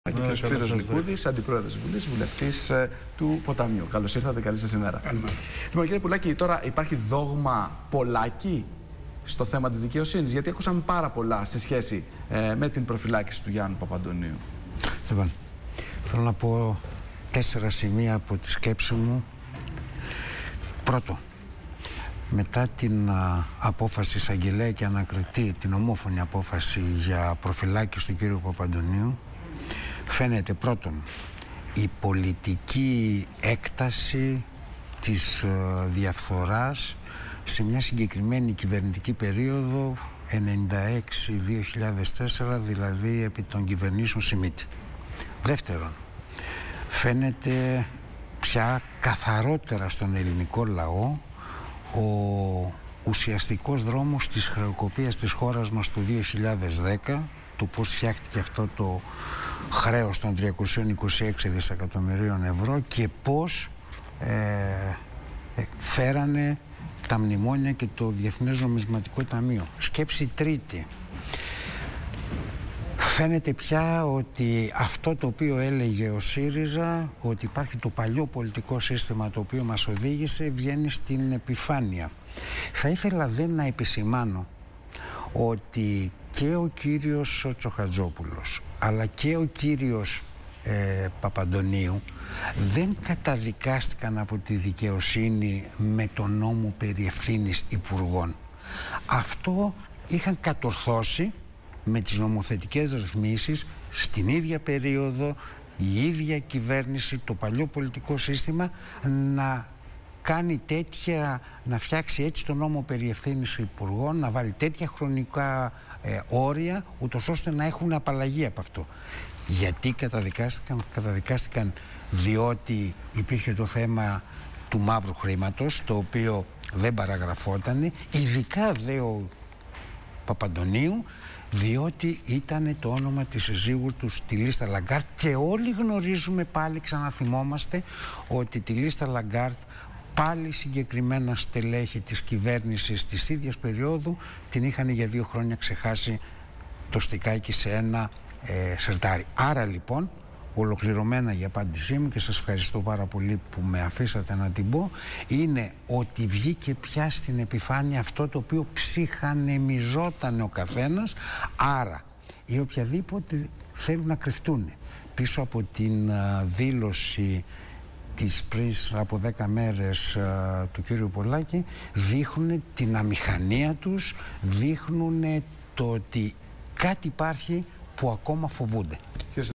Και ο Σπύρος Λικούδης, αντιπρόεδρος της Βουλής, βουλευτής του Ποταμιού. Καλώς ήρθατε, καλή σας ημέρα. Λοιπόν, κύριε Πουλάκη, τώρα υπάρχει δόγμα Πολάκη στο θέμα της δικαιοσύνης, γιατί ακούσαμε πάρα πολλά σε σχέση με την προφυλάκηση του Γιάννου Παπαντονίου. Λοιπόν, θέλω να πω 4 σημεία από τη σκέψη μου. Πρώτο, μετά την απόφαση εισαγγελέα και ανακριτή, την ομόφωνη απόφαση για προφυλάκηση του κύριου Παπαντονίου, φαίνεται πρώτον η πολιτική έκταση της διαφθοράς σε μια συγκεκριμένη κυβερνητική περίοδο 96-2004, δηλαδή επί των κυβερνήσεων Σιμίτη. Δεύτερον, φαίνεται πια καθαρότερα στον ελληνικό λαό ο ουσιαστικός δρόμος της χρεοκοπίας της χώρας μας του 2010, του πώς φτιάχτηκε αυτό το χρέος των 326 δισεκατομμυρίων ευρώ και πώς φέρανε τα μνημόνια και το Διεθνές Νομισματικό Ταμείο. Σκέψη τρίτη. Φαίνεται πια ότι αυτό το οποίο έλεγε ο ΣΥΡΙΖΑ, ότι υπάρχει το παλιό πολιτικό σύστημα το οποίο μας οδήγησε, βγαίνει στην επιφάνεια. Θα ήθελα να επισημάνω ότι και ο κύριος Τσοχατζόπουλος αλλά και ο κύριος Παπαντονίου δεν καταδικάστηκαν από τη δικαιοσύνη με τον νόμο περί ευθύνης υπουργών. Αυτό είχαν κατορθώσει με τις νομοθετικές ρυθμίσεις στην ίδια περίοδο η ίδια κυβέρνηση, το παλιό πολιτικό σύστημα να φτιάξει έτσι το νόμο περί ευθύνης υπουργών, να βάλει τέτοια χρονικά όρια, ούτως ώστε να έχουν απαλλαγή από αυτό. Γιατί καταδικάστηκαν? Διότι υπήρχε το θέμα του μαύρου χρήματος, το οποίο δεν παραγραφόταν, ειδικά ο Παπαντονίου, διότι ήταν το όνομα της συζύγου του στη λίστα Λαγκάρτ και όλοι γνωρίζουμε, πάλι ξαναθυμόμαστε, ότι τη λίστα Λαγκάρτ πάλι συγκεκριμένα στελέχη της κυβέρνησης της ίδιας περίοδου την είχαν για 2 χρόνια ξεχάσει το στικάκι σε ένα σερτάρι. Άρα λοιπόν, ολοκληρωμένα η απάντησή μου, και σας ευχαριστώ πάρα πολύ που με αφήσατε να την πω, είναι ότι βγήκε πια στην επιφάνεια αυτό το οποίο ψυχανεμιζόταν ο καθένας. Άρα οι οποιαδήποτε θέλουν να κρυφτούν πίσω από την δήλωση της πριν από 10 μέρες του κύριου Πολάκη, δείχνουν την αμηχανία τους, δείχνουν το ότι κάτι υπάρχει που ακόμα φοβούνται.